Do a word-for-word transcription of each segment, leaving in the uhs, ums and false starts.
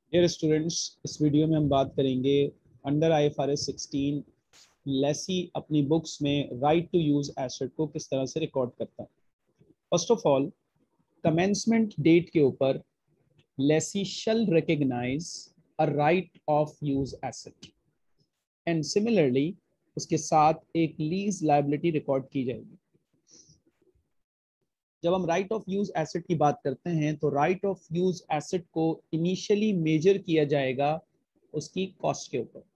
Dear students, इस video में हम बात करेंगे under I F R S sixteen lessee अपनी बुक्स में राइट टू यूज एसेट को किस तरह से रिकॉर्ड करता है। First of all, commencement date के ऊपर lessee shall recognise a right of use asset and similarly उसके साथ एक लीज लायबिलिटी रिकॉर्ड की जाएगी। जब हम राइट ऑफ यूज एसेट की बात करते हैं तो राइट ऑफ यूज एसेट को इनिशियली मेजर किया जाएगा उसकी कॉस्ट के ऊपर।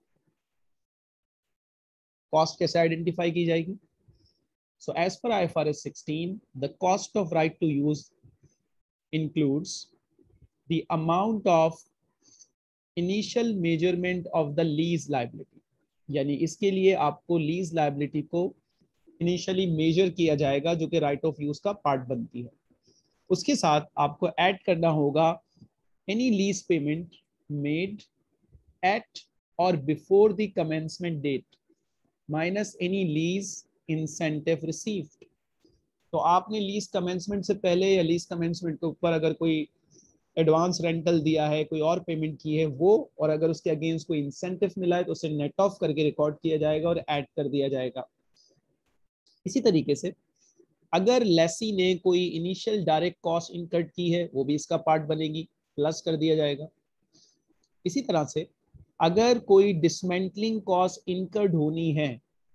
कॉस्ट कैसे आइडेंटिफाई की जाएगी? So as per I F R S sixteen, the cost of right to use includes the amount of initial measurement of the lease liability, यानी इसके लिए आपको लीज लाइबिलिटी को इनिशियली मेजर किया जाएगा जो कि राइट ऑफ यूज का पार्ट बनती है। उसके साथ आपको ऐड करना होगा any lease payment made at और before the commencement date minus any lease incentive received. तो आपने लीज कमेंसमेंट से पहले या लीज कमेंसमेंट के ऊपर अगर कोई एडवांस रेंटल दिया है, कोई और पेमेंट की है वो, और अगर उसके अगेंस्ट कोई इंसेंटिव मिला है तो उसे नेट ऑफ करके रिकॉर्ड किया जाएगा और ऐड कर दिया जाएगा। इसी तरीके से अगर लेसी ने कोई इनिशियल डायरेक्ट कॉस्ट इनकर्ड की है वो भी इसका पार्ट बनेगी, प्लस कर दिया जाएगा। इसी तरह से अगर कोई डिसमेंटलिंग कॉस्ट इनकर्ड होनी है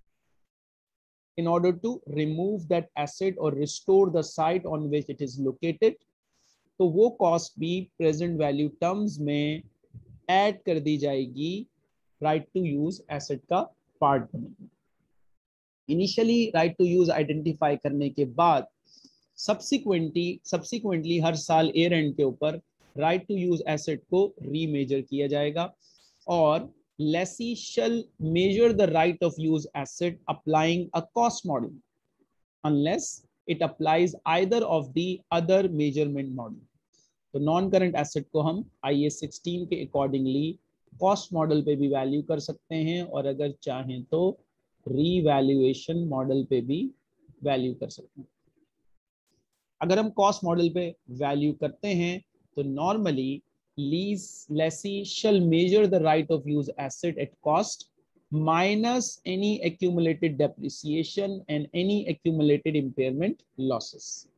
in order to remove that asset or restore the site on which it is located, तो वो कॉस्ट भी प्रेजेंट वैल्यू टर्म्स में ऐड कर दी जाएगी, राइट टू यूज एसेट का पार्ट बनेगी। Initially right to use identify करने के बाद सब्सिक्वेंटली सब्सिक्वेंटली हर साल ईयर एंड के ऊपर राइट टू यूज एसेट को रीमेजर किया जाएगा और lessee shall measure the right of use asset applying a cost model unless it applies either of the other measurement model। तो नॉन करंट एसेट को हम I A sixteen के accordingly cost model पे भी value कर सकते हैं और अगर चाहें तो रीवैल्यूएशन मॉडल पे भी वैल्यू कर सकते हैं। अगर हम कॉस्ट मॉडल पे वैल्यू करते हैं तो normally lease lessee shall measure the right of use asset at cost minus any accumulated depreciation and any accumulated impairment losses।